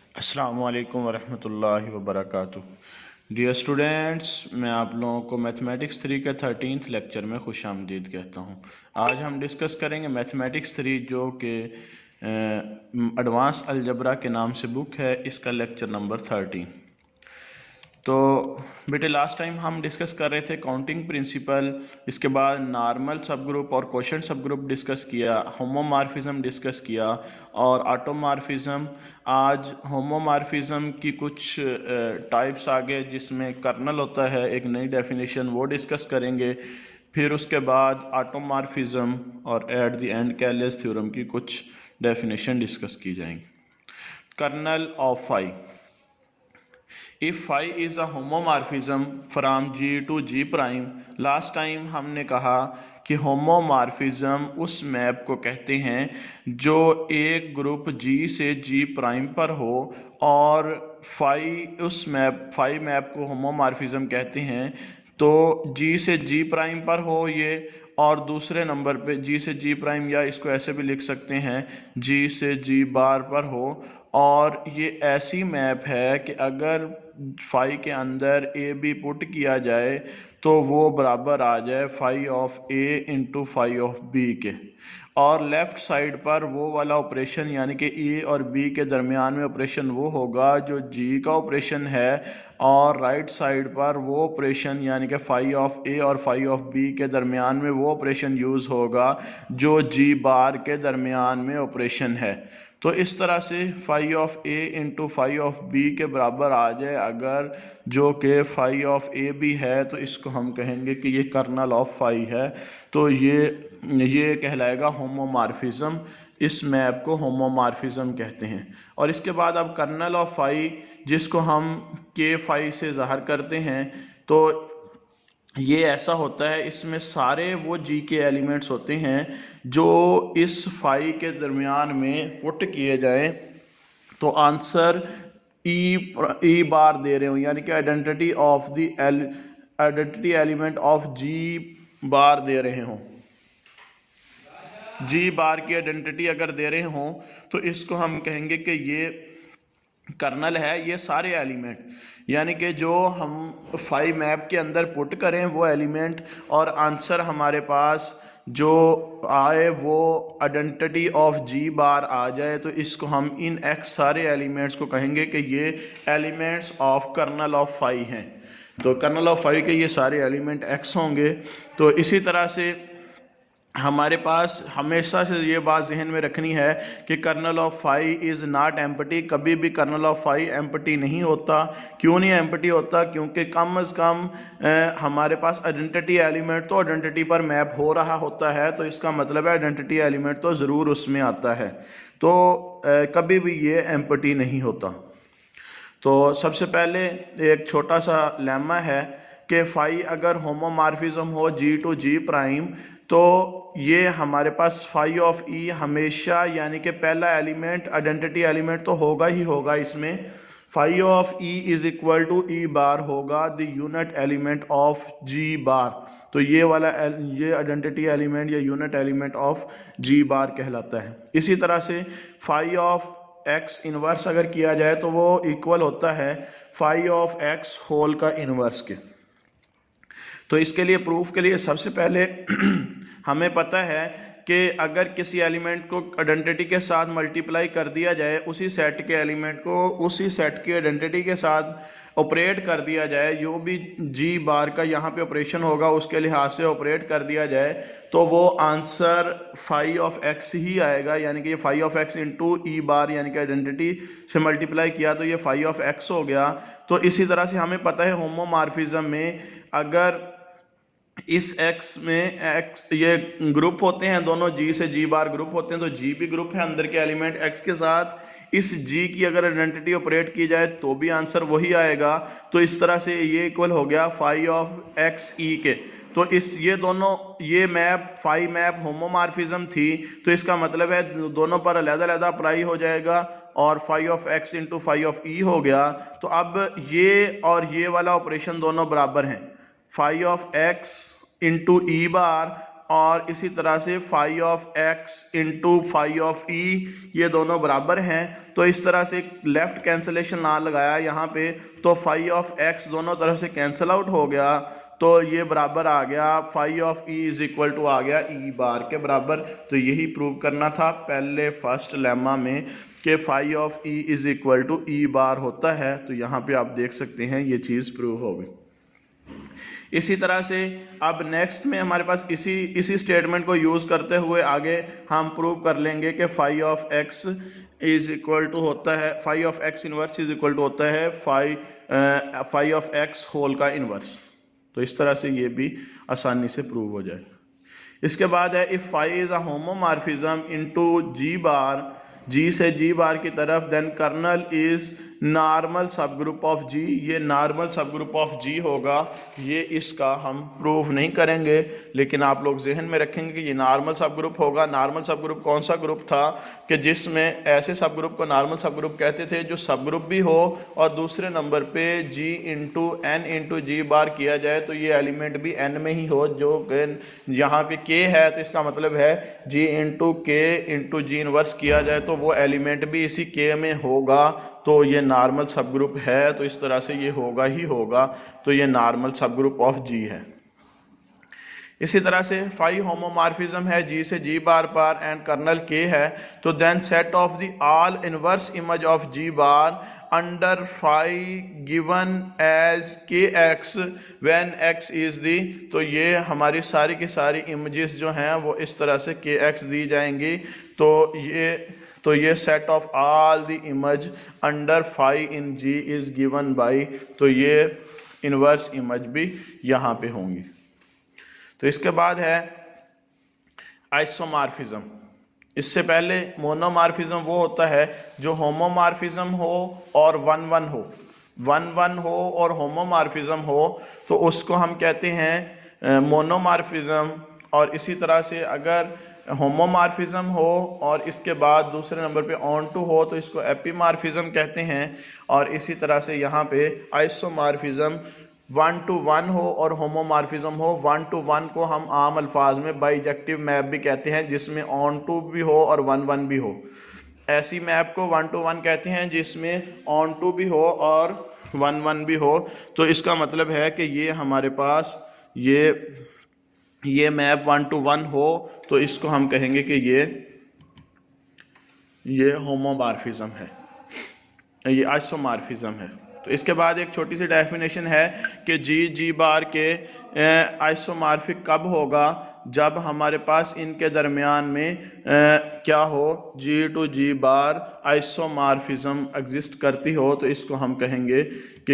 अस्सलामु अलैकुम वरहमतुल्लाहि वबरकातुहू। डियर स्टूडेंट्स, मैं आप लोगों को मैथमेटिक्स 3 के 13th लेक्चर में खुश आमदीद कहता हूँ। आज हम डिस्कस करेंगे मैथमेटिक्स 3 जो कि एडवांस अलजबरा के नाम से बुक है। इसका लेक्चर नंबर 13। तो बेटे लास्ट टाइम हम डिस्कस कर रहे थे काउंटिंग प्रिंसिपल, इसके बाद नॉर्मल सब ग्रुप और क्वोशंट सब ग्रुप डिस्कस किया, होमोमॉर्फिज्म डिस्कस किया और ऑटोमॉर्फिज्म। आज होमोमॉर्फिज्म की कुछ टाइप्स आ गए जिसमें कर्नल होता है, एक नई डेफिनेशन वो डिस्कस करेंगे। फिर उसके बाद ऑटोमॉर्फिज्म और at the end Cayley's theorem की कुछ डेफिनेशन डिस्कस की जाएंगी। Kernel of phi. If phi is a homomorphism from G to G prime, last time हमने कहा कि होमोमॉर्फिज्म उस मैप को कहते हैं जो एक ग्रुप G से G प्राइम पर हो, और फाई मैप को होमोमॉर्फिज्म कहते हैं तो G से G प्राइम पर हो ये, और दूसरे नंबर पे G से G प्राइम, या इसको ऐसे भी लिख सकते हैं G से G बार पर हो। और ये ऐसी मैप है कि अगर फाई के अंदर ए बी पुट किया जाए तो वो बराबर आ जाए phi of A into phi of b के, और लेफ्ट साइड पर वो वाला ऑपरेशन यानी कि ए और बी के दरमियान में ऑपरेशन वो होगा जो जी का ऑपरेशन है, और राइट साइड पर वो ऑपरेशन यानी कि फाई ऑफ ए और फाई ऑफ बी के दरमियान में वो ऑपरेशन यूज़ होगा जो जी बार के दरमियान में ऑपरेशन है। तो इस तरह से phi of A into phi of b के बराबर आ जाए अगर, जो कि फाई ऑफ ए बी है, तो इसको हम कहेंगे कि ये कर्नल ऑफ फाई है। तो ये कहलाएगा होमोमॉर्फिज्म। इस मैप को होमोमॉर्फिज्म कहते हैं। और इसके बाद अब कर्नल ऑफ फाई, जिसको हम के फाई से ज़ाहिर करते हैं, तो ये ऐसा होता है, इसमें सारे वो जी के एलिमेंट्स होते हैं जो इस फाई के दरमियान में पुट किए जाए तो आंसर ई बार दे रहे हो, यानी कि identity element of G bar दे रहे हों। जी बार की आइडेंटिटी अगर दे रहे हों तो इसको हम कहेंगे कि ये कर्नल है। ये सारे एलिमेंट यानी कि जो हम फाई मैप के अंदर पुट करें वो एलिमेंट, और आंसर हमारे पास जो आए वो आइडेंटिटी ऑफ जी बार आ जाए, तो इसको हम इन एक्स सारे एलिमेंट्स को कहेंगे कि ये elements of kernel of phi हैं। तो कर्नल ऑफ फाई के ये सारे एलिमेंट एक्स होंगे। तो इसी तरह से हमारे पास हमेशा से ये बात जहन में रखनी है कि kernel of phi is not empty. कभी भी कर्नल ऑफ फाई एम्प्टी नहीं होता। क्यों नहीं एम्प्टी होता? क्योंकि कम अज़ कम हमारे पास आइडेंटिटी एलिमेंट तो आइडेंटिटी पर मैप हो रहा होता है, तो इसका मतलब है आइडेंटिटी एलिमेंट तो ज़रूर उसमें आता है। तो कभी भी ये एम्प्टी नहीं होता। तो सबसे पहले एक छोटा सा लेमा है कि फाई अगर होमोमॉर्फिज्म हो जी टू जी प्राइम, तो ये हमारे पास फाई ऑफ ई हमेशा यानी कि पहला एलिमेंट आइडेंटिटी एलिमेंट तो होगा ही होगा। इसमें phi of e is equal to e bar होगा the unit element of G bar. तो ये वाला ये आइडेंटिटी एलिमेंट या unit element of G bar कहलाता है। इसी तरह से फाई ऑफ एक्स इनवर्स अगर किया जाए तो वो इक्वल होता है फाई ऑफ एक्स होल का इनवर्स के। तो इसके लिए प्रूफ के लिए सबसे पहले हमें पता है कि अगर किसी एलिमेंट को आइडेंटिटी के साथ मल्टीप्लाई कर दिया जाए, उसी सेट के एलिमेंट को उसी सेट की आइडेंटिटी के साथ ऑपरेट कर दिया जाए, जो भी जी बार का यहाँ पे ऑपरेशन होगा उसके लिहाज से ऑपरेट कर दिया जाए, तो वो आंसर फाई ऑफ एक्स ही आएगा। यानी कि ये phi of x into e bar यानी कि आइडेंटिटी से मल्टीप्लाई किया तो ये फाई ऑफ एक्स हो गया। तो इसी तरह से हमें पता है होमोमॉर्फिज्म में अगर इस x में x ये ग्रुप होते हैं, दोनों g से g बार ग्रुप होते हैं, तो g भी ग्रुप है अंदर के एलिमेंट x के साथ, इस g की अगर आइडेंटिटी ऑपरेट की जाए तो भी आंसर वही आएगा। तो इस तरह से ये इक्वल हो गया फाई ऑफ एक्स ई के। तो ये दोनों ये मैप फाई मैप होमोमॉर्फिज्म थी, तो इसका मतलब है दोनों पर अलग-अलग अप्लाई हो जाएगा और phi of x into phi of e हो गया। तो अब ये और ये वाला ऑपरेशन दोनों बराबर हैं, phi of x into e bar और इसी तरह से phi of x into phi of e ये दोनों बराबर हैं। तो इस तरह से लेफ्ट कैंसलेशन ना लगाया यहाँ पे, तो फाई ऑफ एक्स दोनों तरफ से कैंसिल आउट हो गया, तो ये बराबर आ गया phi of e is equal to आ गया ई बार के बराबर। तो यही प्रूव करना था पहले फर्स्ट लेमा में कि phi of e is equal to e bar होता है। तो यहाँ पे आप देख सकते हैं ये चीज़ प्रूव हो गई। इसी तरह से अब नेक्स्ट में हमारे पास इसी स्टेटमेंट को यूज़ करते हुए आगे हम प्रूव कर लेंगे कि phi of x is equal to होता है, phi of x inverse is equal to होता है फाई ऑफ एक्स होल का इनवर्स। तो इस तरह से ये भी आसानी से प्रूव हो जाए। इसके बाद है if phi is a homomorphism into G bar, G से जी बार की तरफ, then kernel is normal subgroup of G. ये नॉर्मल सब ग्रुप ऑफ जी होगा, ये इसका हम प्रूव नहीं करेंगे, लेकिन आप लोग जहन में रखेंगे कि ये नॉर्मल सब ग्रुप होगा। नॉर्मल सब ग्रुप कौन सा ग्रुप था कि जिसमें ऐसे सब ग्रुप को नॉर्मल सब ग्रुप कहते थे जो सब ग्रुप भी हो और दूसरे नंबर पे G into N into G bar किया जाए, तो ये एलिमेंट भी एन में ही हो, जो यहाँ पे के है तो इसका मतलब है G into K into G inverse किया जाए तो वो एलिमेंट भी इसी के में होगा। तो ये नॉर्मल सब ग्रुप है, तो इस तरह से ये होगा ही होगा। तो ये नॉर्मल सब ग्रुप ऑफ जी है। इसी तरह से फाई होमोमॉर्फिज्म है जी से जी बार पर एंड कर्नल के है, तो then set of the all inverse image of G bar under phi given as K x when x is दी। तो ये हमारी सारी की सारी इमेजेस जो हैं वो इस तरह से के एक्स दी जाएंगी। तो ये set of all the image under phi in G is given by, तो ये इनवर्स इमेज भी यहाँ पे होंगी। तो इसके बाद है आइसोमॉर्फिज्म। इससे पहले मोनोमॉर्फिज्म वो होता है जो होमोमॉर्फिज्म हो और वन वन हो और होमोमॉर्फिज्म हो, तो उसको हम कहते हैं मोनोमॉर्फिज्म। और इसी तरह से अगर होमोमॉर्फिज्म हो और इसके बाद दूसरे नंबर पे ऑन टू हो तो इसको एपीमॉर्फिज्म कहते हैं। और इसी तरह से यहाँ पे आइसोमॉर्फिज्म वन टू वन हो और होमोमॉर्फिज्म हो। वन टू वन को हम आम अल्फाज में बाइजेक्टिव मैप भी कहते हैं, जिसमें ऑन टू भी हो और वन वन भी हो। ऐसी मैप को वन टू वन कहते हैं जिसमें ऑन टू भी हो और वन वन भी हो। तो इसका मतलब है कि ये हमारे पास ये मैप वन टू वन हो, तो इसको हम कहेंगे कि ये होमोमॉर्फिज्म है, ये आइसोमॉर्फिज्म है। तो इसके बाद एक छोटी सी डेफिनेशन है कि जी बार के आइसोमॉर्फिक कब होगा, जब हमारे पास इनके दरमियान में क्या हो, G to G bar isomorphism exist करती हो। तो इसको हम कहेंगे कि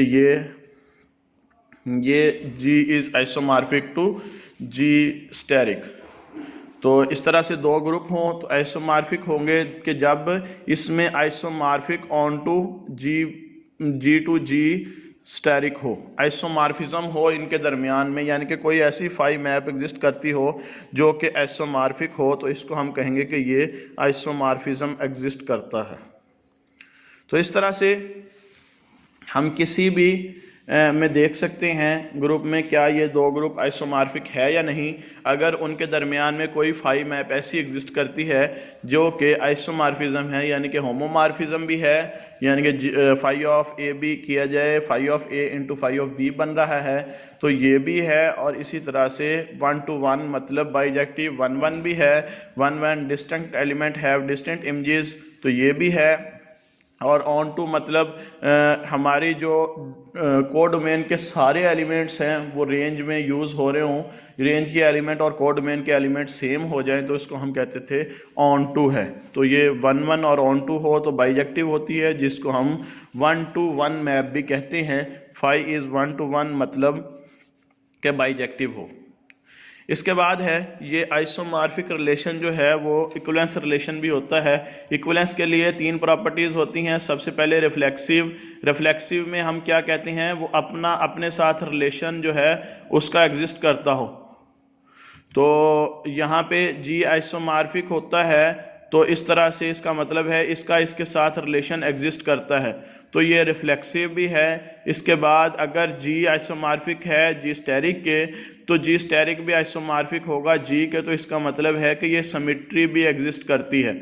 ये G is isomorphic to G asterisk. तो इस तरह से दो ग्रुप हों तो आइसोमॉर्फिक होंगे कि जब इसमें isomorphic onto G to G asterisk हो, आइसोमॉर्फिज्म हो इनके दरमियान में, यानी कि कोई ऐसी फाई मैप एग्जिस्ट करती हो जो कि आइसोमॉर्फिक हो, तो इसको हम कहेंगे कि ये आइसोमॉर्फिज्म एग्जिस्ट करता है। तो इस तरह से हम किसी भी में देख सकते हैं ग्रुप में क्या ये दो ग्रुप आइसोमॉर्फिक है या नहीं। अगर उनके दरमियान में कोई फाई मैप ऐसी एग्जिस्ट करती है जो कि आइसोमॉर्फिज्म है, यानी कि होमोमॉर्फिज्म भी है, यानी कि फाई ऑफ ए बी किया जाए phi of A into phi of b बन रहा है, तो ये भी है। और इसी तरह से वन टू वन मतलब बाइजेक्टिव वन वन भी है, one one distinct element have distinct images, तो ये भी है। और ऑन टू मतलब हमारी जो कोडोमेन के सारे एलिमेंट्स हैं वो रेंज में यूज़ हो रहे हों, रेंज के एलिमेंट और कोडोमेन के एलिमेंट सेम हो जाएं, तो इसको हम कहते थे ऑन टू है। तो ये वन वन और ऑन टू हो तो बाइजेक्टिव होती है, जिसको हम वन टू वन मैप भी कहते हैं। Phi is one to one मतलब के बाइजेक्टिव हो। इसके बाद है ये आइसोमॉर्फिक रिलेशन जो है वो इक्विवेलेंस रिलेशन भी होता है। इक्विवेलेंस के लिए तीन प्रॉपर्टीज़ होती हैं। सबसे पहले रिफ्लेक्सिव में हम क्या कहते हैं, वो अपने साथ रिलेशन जो है उसका एग्जिस्ट करता हो। तो यहाँ पे जी आइसोमॉर्फिक होता है तो इस तरह से इसका मतलब है इसका इसके साथ रिलेशन एग्जिस्ट करता है, तो ये रिफ्लेक्सिव भी है। इसके बाद अगर जी आइसोमॉर्फिक है जी स्टेरिक के, तो जी स्टेरिक भी आइसोमॉर्फिक होगा जी के, तो इसका मतलब है कि ये सिमेट्री भी एग्जिस्ट करती है।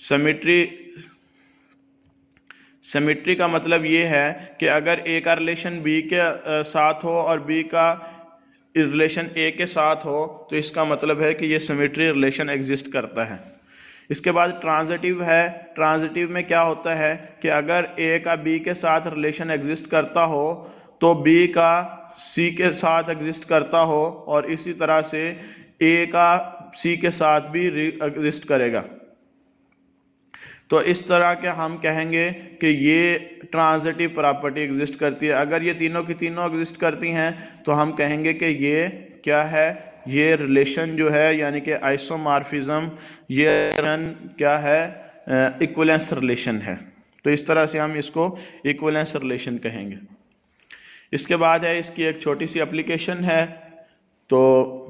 सिमेट्री का मतलब ये है कि अगर ए का रिलेशन बी के साथ हो और बी का रिलेशन ए के साथ हो, तो इसका मतलब है कि ये सिमेट्री रिलेशन एग्जिस्ट करता है। इसके बाद ट्रांजिटिव है। ट्रांजिटिव में क्या होता है कि अगर ए का बी के साथ रिलेशन एग्जिस्ट करता हो तो बी का सी के साथ एग्जिस्ट करता हो, और इसी तरह से ए का सी के साथ भी एग्जिस्ट करेगा। तो इस तरह के हम कहेंगे कि ये ट्रांजिटिव प्रॉपर्टी एग्जिस्ट करती है। अगर ये तीनों की तीनों एग्जिस्ट करती हैं तो हम कहेंगे कि ये क्या है, ये रिलेशन जो है यानी कि आइसोमॉर्फिज्म, ये क्या है, इक्विवेलेंस रिलेशन है। तो इस तरह से हम इसको इक्विवेलेंस रिलेशन कहेंगे। इसके बाद है इसकी एक छोटी सी एप्लीकेशन है, तो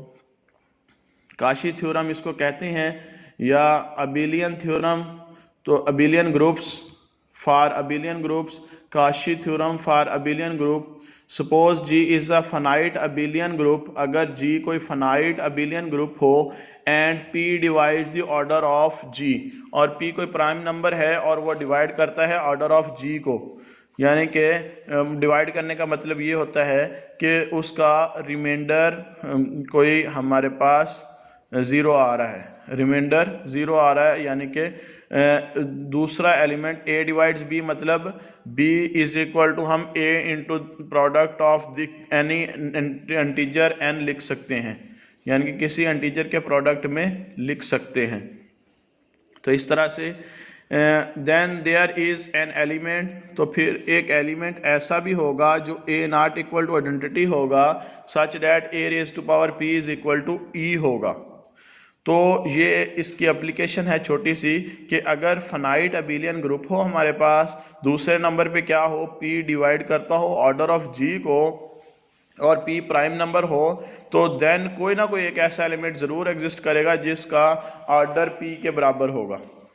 काशी थ्योरम इसको कहते हैं या अबिलियन थ्योरम। तो abelian groups for abelian groups, Cauchy theorem for abelian group. Suppose G is a finite abelian group, अगर जी कोई फाइनाइट अबिलियन ग्रुप हो and p divides the order of G, और P कोई prime number है और वो divide करता है ऑर्डर ऑफ जी को, यानी कि डिवाइड करने का मतलब ये होता है कि उसका रिमाइंडर कोई हमारे पास ज़ीरो आ रहा है, रिमाइंडर ज़ीरो आ रहा है, यानी कि दूसरा एलिमेंट ए डिवाइड्स बी, मतलब बी इज इक्वल टू हम a into product of the any integer n लिख सकते हैं, यानी कि किसी इंटीजर के प्रोडक्ट में लिख सकते हैं। तो इस तरह से then there is an element, तो फिर एक एलिमेंट ऐसा भी होगा जो A not equal to identity होगा, such that A raise to power P is equal to E होगा। तो ये इसकी एप्लीकेशन है छोटी सी कि अगर फाइनाइट अबिलियन ग्रुप हो हमारे पास, दूसरे नंबर पे क्या हो, पी डिवाइड करता हो ऑर्डर ऑफ जी को, और पी प्राइम नंबर हो, तो देन कोई ना कोई एक ऐसा एलिमेंट जरूर एग्जिस्ट करेगा जिसका ऑर्डर पी के बराबर होगा।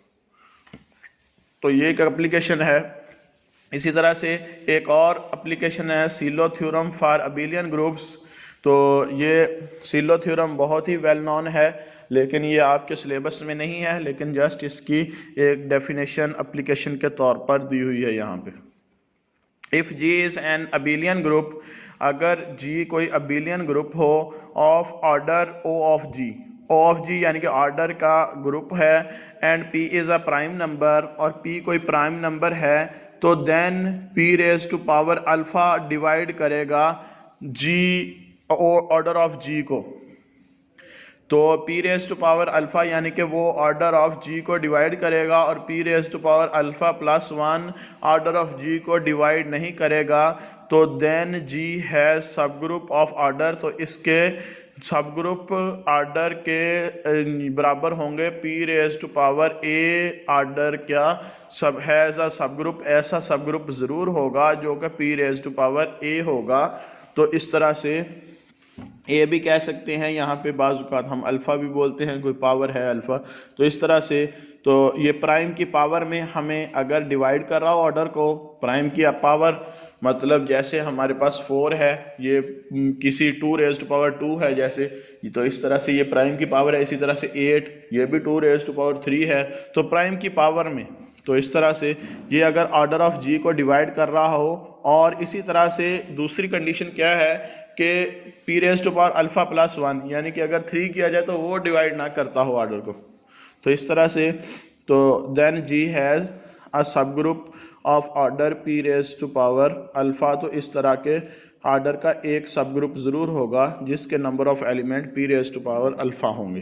तो ये एक एप्लीकेशन है। इसी तरह से एक और एप्लीकेशन है Sylow theorem for abelian groups. तो ये सीलो थ्योरम बहुत ही वेल नोन है, लेकिन ये आपके सिलेबस में नहीं है, लेकिन जस्ट इसकी एक डेफिनेशन एप्लीकेशन के तौर पर दी हुई है यहाँ पे। If G is an abelian group, अगर जी कोई अबिलियन ग्रुप हो of order O of G, O of G यानी कि ऑर्डर का ग्रुप है, and P is a prime number, और पी कोई प्राइम नंबर है, तो then P raise to power alpha divide करेगा जी ऑर्डर ऑफ जी को। तो P raise to power alpha यानी कि वो ऑर्डर ऑफ जी को डिवाइड करेगा, और P raise to power alpha plus one order of G को डिवाइड नहीं करेगा, तो देन जी है सब ग्रुप ऑफ ऑर्डर। तो इसके सब ग्रुप ऑर्डर के बराबर होंगे P raise to power A order क्या सब हैज अ सब ग्रुप, ऐसा सब ग्रुप जरूर होगा जो कि P raise to power A होगा। तो इस तरह से ए भी कह सकते हैं, यहाँ पे बाज़ औक़ात हम अल्फ़ा भी बोलते हैं, कोई पावर है अल्फ़ा। तो इस तरह से तो ये प्राइम की पावर में हमें अगर डिवाइड कर रहा हो ऑर्डर को, प्राइम की पावर मतलब जैसे हमारे पास 4 है, ये किसी 2 रेज़ टू पावर 2 है जैसे, तो इस तरह से ये प्राइम की पावर है। इसी तरह से 8 ये भी 2 रेज़ टू पावर 3 है, तो प्राइम की पावर में। तो इस तरह से ये अगर ऑर्डर ऑफ जी को डिवाइड कर रहा हो, और इसी तरह से दूसरी कंडीशन क्या है कि P raise to power alpha plus 1, यानी कि अगर 3 किया जाए तो वो डिवाइड ना करता हो ऑर्डर को। तो इस तरह से तो then ji has a subgroup of order P raise to power alpha. तो इस तरह के ऑर्डर का एक सब ग्रुप जरूर होगा जिसके number of element P raise to power alpha होंगे।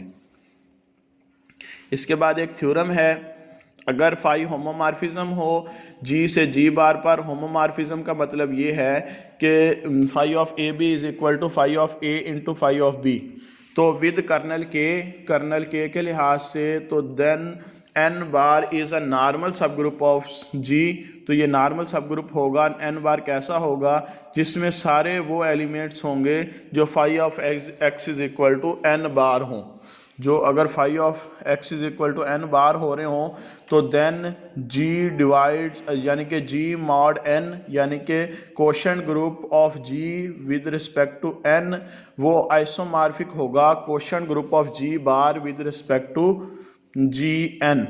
इसके बाद एक थ्योरम है, अगर फाई होमोमॉर्फिज्म हो जी से जी बार पर, होमोमॉर्फिज्म का मतलब ये है कि phi of A B is equal to phi of A into phi of B. तो विद कर्नल के लिहाज से, तो then N bar is a normal subgroup of G. तो ये नॉर्मल सब ग्रुप होगा। एन बार कैसा होगा, जिसमें सारे वो एलिमेंट्स होंगे जो phi of x is equal to N bar हों। जो अगर phi of x is equal to N bar हो रहे हों तो देन जी डिवाइड यानी कि जी मॉड एन यानी कि quotient group of G with respect to N वो आइसोमॉर्फिक होगा quotient group of G bar with respect to G N.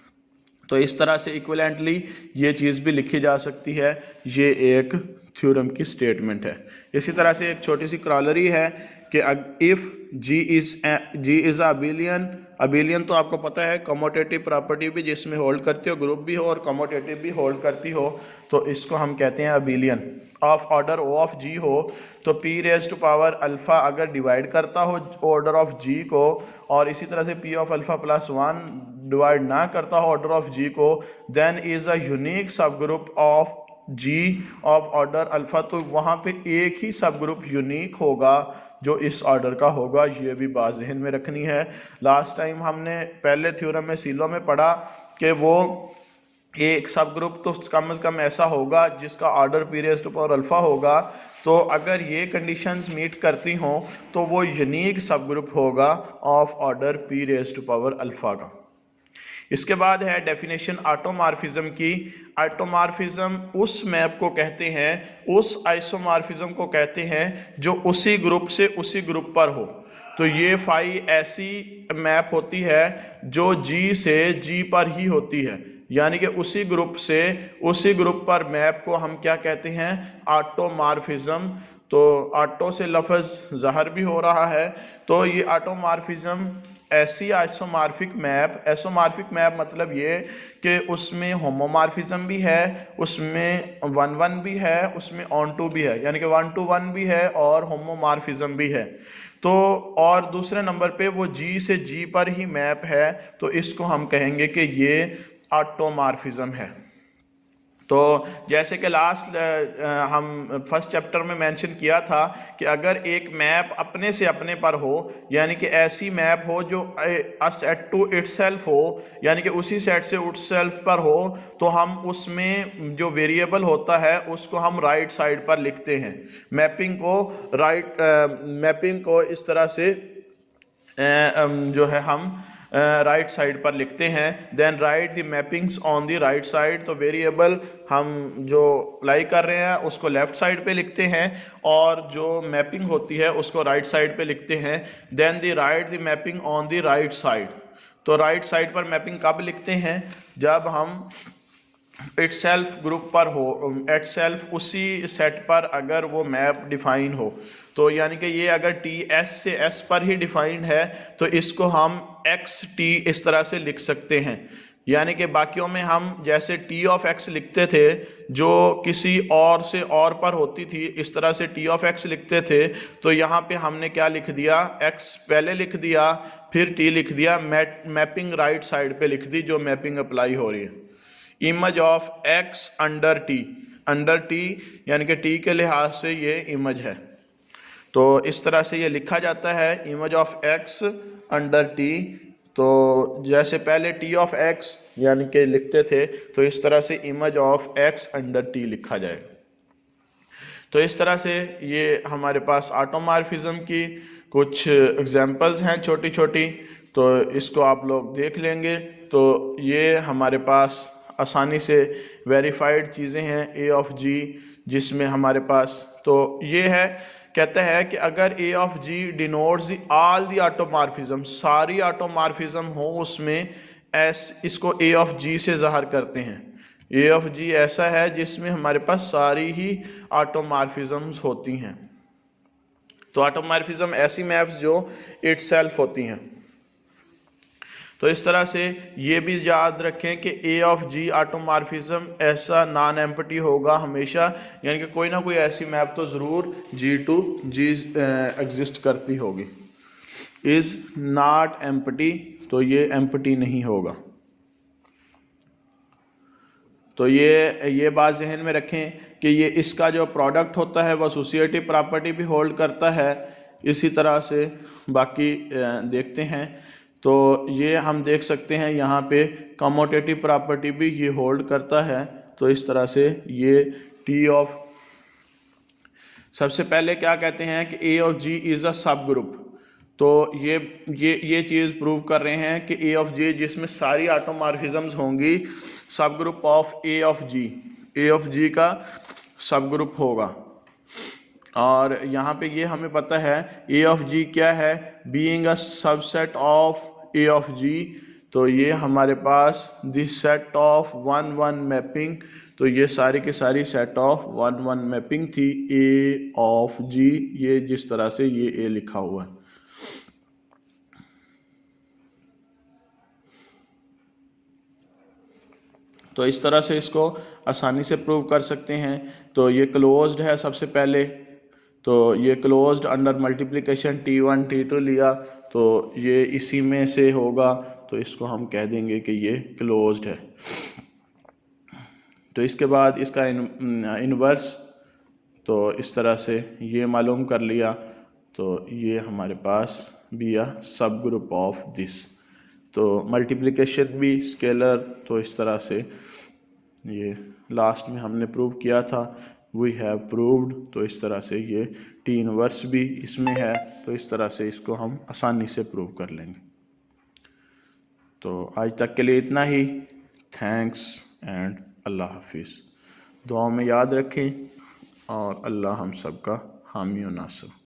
तो इस तरह से इक्विवेलेंटली ये चीज़ भी लिखी जा सकती है। ये एक थ्योरम की स्टेटमेंट है। इसी तरह से एक छोटी सी क्रॉलरी है कि इफ़ जी इज़ अबिलियन तो आपको पता है कमोटेटिव प्रॉपर्टी भी जिसमें होल्ड करती हो, ग्रुप भी हो और कमोटेटिव भी होल्ड करती हो, तो इसको हम कहते हैं abelian of order O of G हो तो P raise to power alpha अगर डिवाइड करता हो ऑर्डर ऑफ जी को और इसी तरह से P of alpha plus one divide ना करता हो ऑर्डर ऑफ जी को, then is a unique subgroup of G of order alpha. तो वहां पे एक ही सब ग्रुप यूनिक होगा जो इस ऑर्डर का होगा। ये भी बात ज़हन में रखनी है। लास्ट टाइम हमने पहले थ्योरम में सीलो में पढ़ा कि वो एक सब ग्रुप तो कम से कम ऐसा होगा जिसका order P raise to power alpha होगा। तो अगर ये कंडीशंस मीट करती हों तो वो यूनिक सब ग्रुप होगा of order P raise to power alpha का। इसके बाद है डेफिनेशन ऑटोमॉर्फिज्म की। ऑटोमॉर्फिज्म उस मैप को कहते हैं, उस आइसोमॉर्फिज्म को कहते हैं जो उसी ग्रुप से उसी ग्रुप पर हो। तो ये फाई ऐसी मैप होती है जो जी से जी पर ही होती है, यानी कि उसी ग्रुप से उसी ग्रुप पर मैप को हम क्या कहते हैं, ऑटोमॉर्फिज्म। तो ऑटो से लफ्ज़ ज़हर भी हो रहा है। तो ये ऑटोमॉर्फिज्म ऐसी आइसोमॉर्फिक मैप मतलब ये कि उसमें होमोमॉर्फिज्म भी है, उसमें 1-1 भी है, उसमें ऑन टू भी है, यानी कि 1-to-1 भी है और होमोमॉर्फिज्म भी है। तो और दूसरे नंबर पे वो जी से जी पर ही मैप है, तो इसको हम कहेंगे कि ये ऑटोमॉर्फिज्म है। तो जैसे कि लास्ट हम फर्स्ट चैप्टर में मेंशन किया था कि अगर एक मैप अपने से अपने पर हो, यानी कि ऐसी मैप हो जो अ सेट टू इटसेल्फ हो, यानी कि उसी सेट से इटसेल्फ पर हो, तो हम उसमें जो वेरिएबल होता है उसको हम राइट साइड पर लिखते हैं। मैपिंग को इस तरह से जो है हम राइट साइड पर लिखते हैं। Then write the mappings on the right side. तो वेरिएबल हम जो अप्लाई कर रहे हैं उसको लेफ्ट साइड पे लिखते हैं और जो मैपिंग होती है उसको राइट साइड पे लिखते हैं। Then the write the mapping on the right side. तो राइट साइड पर मैपिंग कब लिखते हैं, जब हम इटसेल्फ ग्रुप पर हो, इटसेल्फ उसी सेट पर अगर वो मैप डिफाइन हो। तो यानी कि ये अगर टी एस से एस पर ही डिफाइंड है तो इसको हम एक्स टी इस तरह से लिख सकते हैं। यानी कि बाकियों में हम जैसे टी ऑफ एक्स लिखते थे जो किसी और से और पर होती थी, इस तरह से टी ऑफ एक्स लिखते थे। तो यहाँ पे हमने क्या लिख दिया, एक्स पहले लिख दिया फिर टी लिख दिया, मैपिंग राइट साइड पे लिख दी जो मैपिंग अप्लाई हो रही है। Image of X under T यानी कि टी के लिहाज से ये इमेज है। तो इस तरह से ये लिखा जाता है image of X under T. तो जैसे पहले टी ऑफ एक्स यानी कि लिखते थे तो इस तरह से image of X under T लिखा जाए। तो इस तरह से ये हमारे पास ऑटोमॉर्फिज्म की कुछ एग्जांपल्स हैं छोटी छोटी, तो इसको आप लोग देख लेंगे। तो ये हमारे पास आसानी से वेरीफाइड चीज़ें हैं ए ऑफ जी, जिसमें हमारे पास तो ये है, कहता है कि अगर A of G denotes all the automorphism, सारी ऑटोमॉर्फिज्म हो उसमें इसको ए ऑफ जी से ज़ाहिर करते हैं। ए ऑफ जी ऐसा है जिसमें हमारे पास सारी ही ऑटोमॉर्फिज्म्स होती हैं। तो ऑटोमॉर्फिज्म ऐसी मैप्स जो इटसेल्फ होती हैं। तो इस तरह से ये भी याद रखें कि ए ऑफ जी ऑटोमॉर्फिज्म ऐसा नॉन एम्प्टी होगा हमेशा, यानी कि कोई ना कोई ऐसी मैप तो ज़रूर जी टू जी एग्जिस्ट करती होगी। इज़ नॉट एम्प्टी, तो ये एम्प्टी नहीं होगा। तो ये बात जहन में रखें कि ये इसका जो प्रोडक्ट होता है वो एसोसिएटिव प्रॉपर्टी भी होल्ड करता है। इसी तरह से बाकी देखते हैं तो ये हम देख सकते हैं यहाँ पे कमोटेटिव प्रॉपर्टी भी ये होल्ड करता है। तो इस तरह से ये टी ऑफ, सबसे पहले क्या कहते हैं कि A of ji is a सब ग्रुप। तो ये चीज़ प्रूव कर रहे हैं कि ए ऑफ जी जिसमें सारी ऑटोमॉर्फिज्म्स होंगी subgroup of A of G का सब ग्रुप होगा। और यहाँ पे ये हमें पता है ए ऑफ जी क्या है, being a subset of A of G. तो ये हमारे पास दिस सेट ऑफ 1-1 मैपिंग, तो ये सारी की सारी सेट ऑफ 1-1 मैपिंग थी ए ऑफ जी, ये जिस तरह से ये ए लिखा हुआ है। तो इस तरह से इसको आसानी से प्रूव कर सकते हैं। तो ये क्लोज्ड है सबसे पहले, तो ये closed under multiplication T1 T2 लिया, तो ये इसी में से होगा, तो इसको हम कह देंगे कि ये क्लोज्ड है। तो इसके बाद इसका इनवर्स, तो इस तरह से ये मालूम कर लिया, तो ये हमारे पास be a subgroup of this. तो मल्टीप्लिकेशन भी स्केलर, तो इस तरह से ये लास्ट में हमने प्रूव किया था, वी हैव प्रूव्ड। तो इस तरह से ये टी इनवर्स भी इसमें है, तो इस तरह से इसको हम आसानी से प्रूव कर लेंगे। तो आज तक के लिए इतना ही। थैंक्स एंड अल्लाह हाफिज़। दुआ में याद रखें और अल्लाह हम सब का हामी और नासर।